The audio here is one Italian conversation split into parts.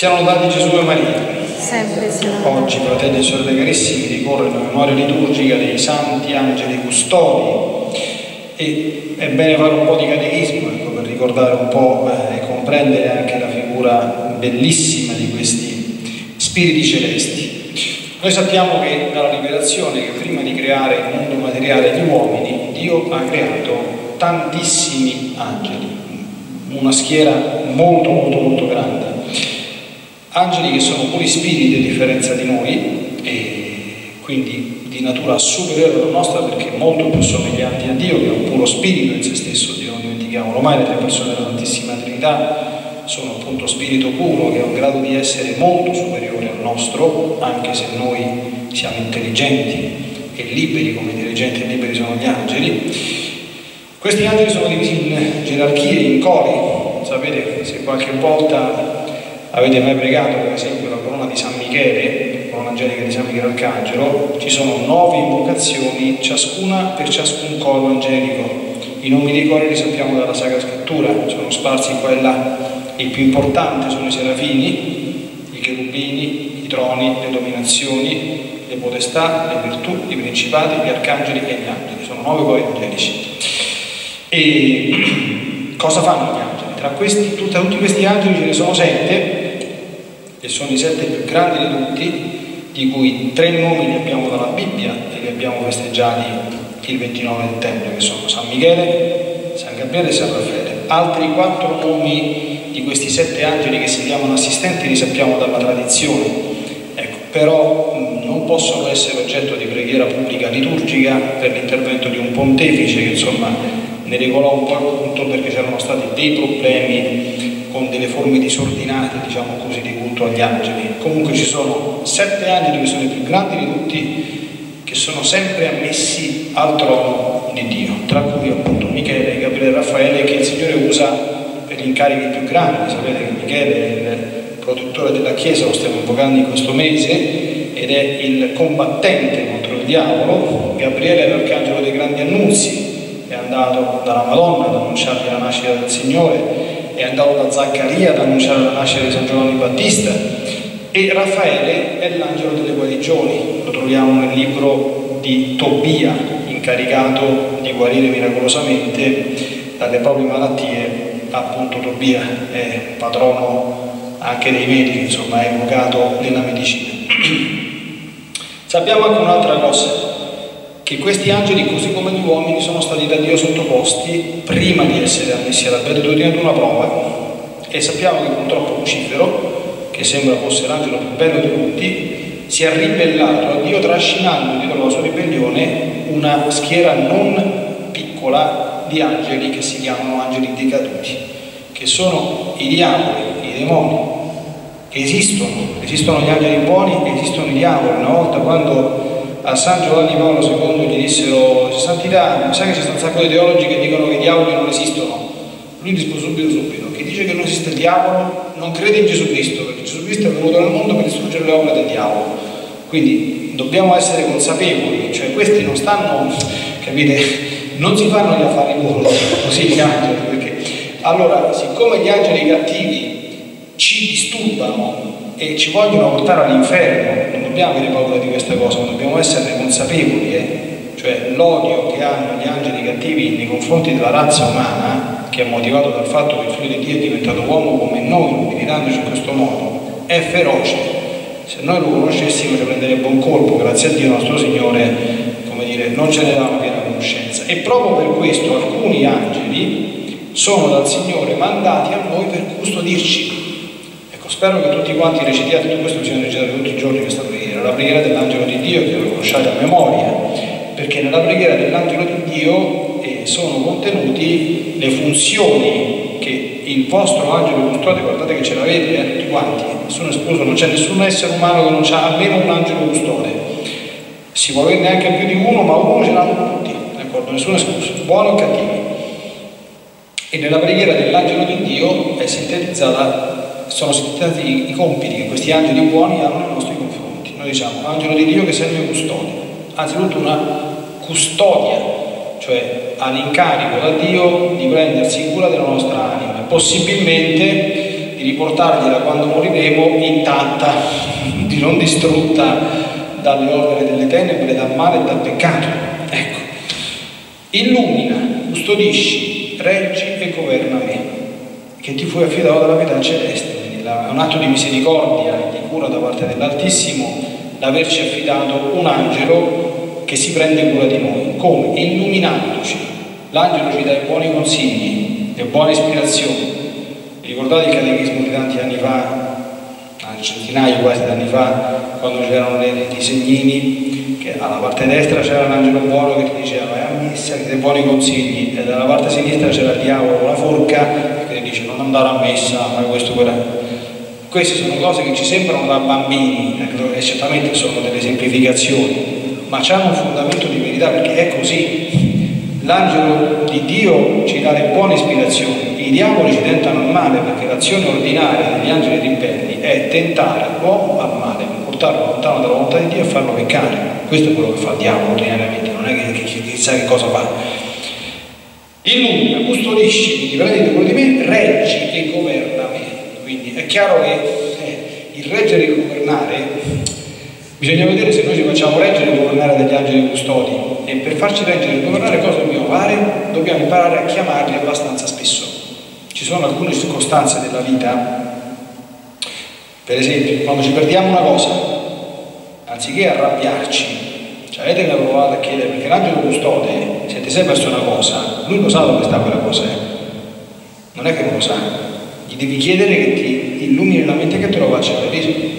Siano lodati Gesù e Maria. Sempre siano. Oggi, fratelli e sorelle carissimi, ricorre la memoria liturgica dei santi angeli custodi e è bene fare un po' di catechismo, ecco, per ricordare un po' e comprendere anche la figura bellissima di questi spiriti celesti. Noi sappiamo che dalla rivelazione che prima di creare il mondo materiale e gli uomini, Dio ha creato tantissimi angeli, una schiera molto grande. Angeli che sono puri spiriti a differenza di noi e quindi di natura superiore alla nostra, perché molto più somiglianti a Dio, che è un puro spirito in se stesso. Dio, non dimentichiamolo mai, le tre persone della Santissima Trinità sono appunto spirito puro, che ha un grado di essere molto superiore al nostro, anche se noi siamo intelligenti e liberi, come intelligenti e liberi sono gli angeli. Questi angeli sono divisi in gerarchie, in cori. Sapete, se qualche volta avete mai pregato per esempio la corona di San Michele, la corona angelica di San Michele Arcangelo, ci sono 9 invocazioni, ciascuna per ciascun coro angelico. I nomi dei cori li sappiamo dalla Sacra Scrittura, sono sparsi qua e là. Il più importante sono i serafini, i cherubini, i troni, le dominazioni, le potestà, le virtù, i principati, gli arcangeli e gli angeli. Sono 9 cori angelici. E cosa fanno gli angeli? Tra tutti questi angeli ce ne sono 7, che sono i 7 più grandi di tutti, di cui 3 nomi li abbiamo dalla Bibbia e li abbiamo festeggiati il 29 settembre, che sono San Michele, San Gabriele e San Raffaele. Altri 4 nomi di questi 7 angeli che si chiamano assistenti li sappiamo dalla tradizione, ecco, però non possono essere oggetto di preghiera pubblica liturgica per l'intervento di un pontefice che insomma ne regolò un po' il punto, perché c'erano stati dei problemi con delle forme disordinate, diciamo così, di culto agli angeli. Comunque ci sono 7 angeli che sono i più grandi di tutti, che sono sempre ammessi al trono di Dio, tra cui appunto Michele, Gabriele e Raffaele, che il Signore usa per gli incarichi più grandi. Sapete che Michele è il protettore della Chiesa, lo stiamo invocando in questo mese, ed è il combattente contro il diavolo. Gabriele è l'arcangelo dei grandi annunzi, è andato dalla Madonna ad annunciare la nascita del Signore, è andato da Zaccaria ad annunciare la nascita di San Giovanni Battista, e Raffaele è l'angelo delle guarigioni. Lo troviamo nel libro di Tobia, incaricato di guarire miracolosamente dalle proprie malattie. Appunto Tobia è patrono anche dei medici, insomma è invocato nella medicina. Sappiamo anche un'altra cosa, che questi angeli, così come gli uomini, sono stati da Dio sottoposti, prima di essere ammessi alla beatitudine, ad una prova. E sappiamo che purtroppo Lucifero, che sembra fosse l'angelo più bello di tutti, si è ribellato a Dio, trascinando dietro la sua ribellione una schiera non piccola di angeli che si chiamano angeli decaduti, che sono i diavoli, i demoni, che esistono gli angeli buoni e esistono i diavoli. Una volta, quando a San Giovanni Paolo II gli dissero: Santità, sai che c'è un sacco di teologi che dicono che i diavoli non esistono? Lui rispose subito: chi dice che non esiste il diavolo non crede in Gesù Cristo, perché Gesù Cristo è venuto nel mondo per distruggere le opere del diavolo. Quindi dobbiamo essere consapevoli, cioè questi non stanno, capite, non si fanno gli affari loro, così gli angeli, perché allora, siccome gli angeli cattivi ci disturbano e ci vogliono portare all'inferno, non dobbiamo avere paura di questa cosa, ma dobbiamo esserne consapevoli, cioè l'odio che hanno gli angeli cattivi nei confronti della razza umana, che è motivato dal fatto che il Figlio di Dio è diventato uomo come noi, umiliandoci in questo modo, è feroce. Se noi lo conoscessimo ci prenderebbe un colpo. Grazie a Dio nostro Signore, come dire, non ce ne dà una piena conoscenza, e proprio per questo alcuni angeli sono dal Signore mandati a noi per custodirci. Spero che tutti quanti recitiate, tutto questo bisogna recitare tutti i giorni questa preghiera, la preghiera dell'angelo di Dio, che lo conosciate a memoria, perché nella preghiera dell'angelo di Dio sono contenuti le funzioni che il vostro angelo custode. Guardate che ce l'avete, tutti quanti, nessuno escluso, non c'è nessun essere umano che non ha almeno un angelo custode. Si può averne anche più di uno, ma uno ce l'hanno tutti, d'accordo? Nessuno escluso, buoni o cattivi. E nella preghiera dell'angelo di Dio sono sintetizzati i compiti che questi angeli buoni hanno nei nostri confronti. Noi diciamo: angelo di Dio che sei il mio custode. Anzitutto una custodia, cioè ha l'incarico da Dio di prendersi cura della nostra anima e possibilmente di riportargliela quando moriremo intatta, di non distrutta dalle opere delle tenebre, dal male e dal peccato. Ecco, illumina, custodisci, reggi e governa me, che ti fu affidato dalla pietà celeste. Quindi è un atto di misericordia e di cura da parte dell'Altissimo l'averci affidato un angelo che si prende cura di noi. Come? Illuminandoci. L'angelo ci dà i buoni consigli, le buone ispirazioni. Ricordate il catechismo di tanti anni fa, centinaia quasi di anni fa, quando c'erano i disegnini, che alla parte destra c'era l'angelo buono che ti diceva vai a messa, che dai buoni consigli, e dalla parte sinistra c'era il diavolo con la forca che ti dice non andare a messa, fai questo, quello. Queste sono cose che ci sembrano da bambini, e certamente sono delle semplificazioni, ma hanno un fondamento di verità, perché è così. L'angelo di Dio ci dà le buone ispirazioni, i diavoli ci tentano al male, perché l'azione ordinaria degli angeli ribelli è tentare l'uomo al male, portarlo lontano dalla volontà di Dio e farlo peccare. Questo è quello che fa il diavolo ordinariamente, non è che chissà che cosa fa. Illumina, custodisci, ti prendi cura di me, reggi e governa me. Quindi è chiaro che il reggere e governare bisogna vedere se noi ci facciamo reggere e governare degli angeli custodi, e per farci reggere e governare cosa dobbiamo fare? Dobbiamo imparare a chiamarli abbastanza spesso. Ci sono alcune circostanze della vita, per esempio quando ci perdiamo una cosa, anziché arrabbiarci, cioè avete mai provato a chiedere, perché l'angelo custode, se ti sei perso una cosa, lui lo sa dove sta quella cosa, non è che non lo sa, gli devi chiedere che ti illumini la mente, che te lo faccia vedere.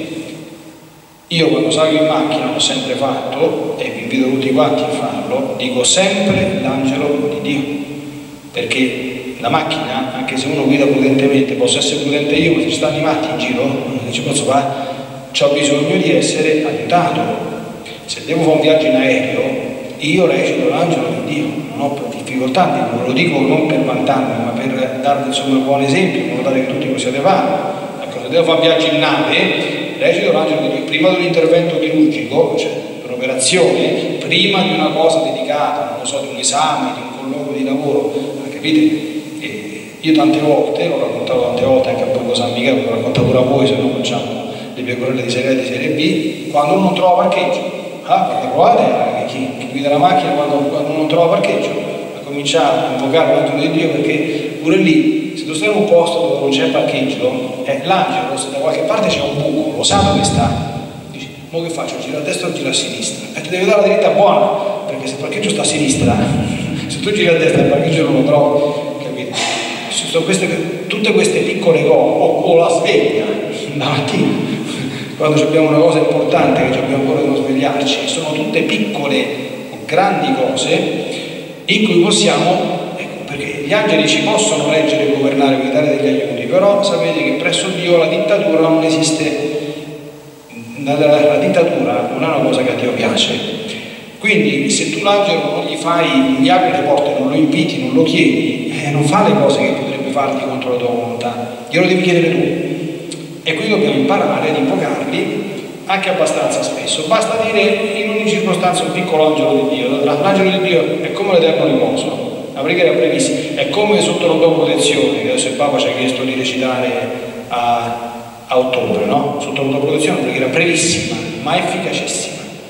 Io quando salgo in macchina, l'ho sempre fatto e vi invito tutti quanti a farlo, dico sempre l'angelo di Dio, perché la macchina, anche se uno guida prudentemente, posso essere prudente io, ma se ci stanno i matti in giro, non ci posso fare, ho bisogno di essere aiutato. Se devo fare un viaggio in aereo, io recito l'angelo di Dio, non ho difficoltà, ve lo dico non per vantarmi, ma per darvi insomma un buon esempio, in modo tale che tutti possiate farlo. Ecco, se devo fare un viaggio in nave, recito l'angelo di Dio prima dell'intervento chirurgico, cioè per un'operazione, prima di una cosa dedicata, non lo so, di un esame, di un colloquio di lavoro, capite? Io tante volte, l'ho raccontato tante volte anche a Borgo San Michele, l'ho raccontato pure a voi, se no facciamo le pecorelle di serie A e di serie B, quando uno non trova parcheggio, perché provate chi guida la macchina quando non trova parcheggio, a cominciare a invocare l'angelo di Dio, perché pure lì, se tu stai in un posto dove non c'è parcheggio, l'angelo, se da qualche parte c'è un buco, lo sa dove sta, dici, mo che faccio, giro a destra o giro a sinistra? E ti devi dare la dritta buona, perché se il parcheggio sta a sinistra, se tu giri a destra il parcheggio non lo trovi, capite? Sono tutte queste piccole cose, o la sveglia la mattina, quando abbiamo una cosa importante che abbiamo ancora di non svegliarci, sono tutte piccole o grandi cose in cui possiamo, perché gli angeli ci possono reggere e governare, dare degli aiuti, però sapete che presso Dio la dittatura non esiste, la dittatura non è una cosa che a Dio piace. Quindi se tu l'angelo non gli apri le porte, non lo inviti, non lo chiedi, non fa le cose che potrebbe farti contro la tua volontà, glielo devi chiedere tu. E quindi dobbiamo imparare ad invocarli anche abbastanza spesso. Basta dire in ogni circostanza un piccolo angelo di Dio. L'angelo di Dio è come l'eterno riposo, la preghiera è brevissima, è come sotto la tua protezione, che adesso il Papa ci ha chiesto di recitare a ottobre, no? Sotto la tua protezione, una preghiera brevissima ma efficacissima.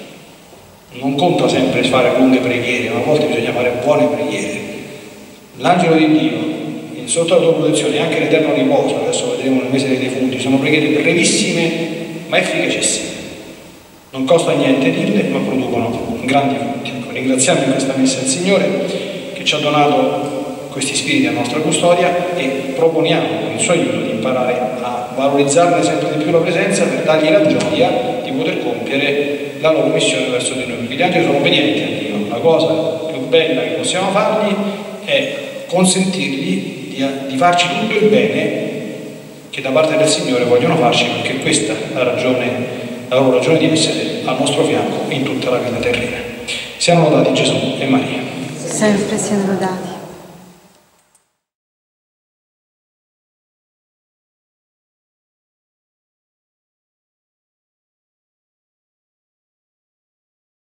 Non conta sempre fare lunghe preghiere, ma a volte bisogna fare buone preghiere. L'angelo di Dio, sotto la tua protezione, e anche l'eterno riposo, adesso vedremo nel mese dei defunti, sono preghiere brevissime ma efficacissime. Non costa niente dirle, ma producono grandi frutti. Ringraziamo in questa messa il Signore che ci ha donato questi spiriti a nostra custodia, e proponiamo con il suo aiuto di imparare a valorizzarne sempre di più la presenza, per dargli la gioia di poter compiere la loro missione verso di noi. Gli angeli sono obbedienti a Dio, la cosa più bella che possiamo fargli è consentirgli di farci tutto il bene che da parte del Signore vogliono farci, perché questa è la loro ragione di essere al nostro fianco in tutta la vita terrena. Siano lodati Gesù e Maria. Sempre siano lodati.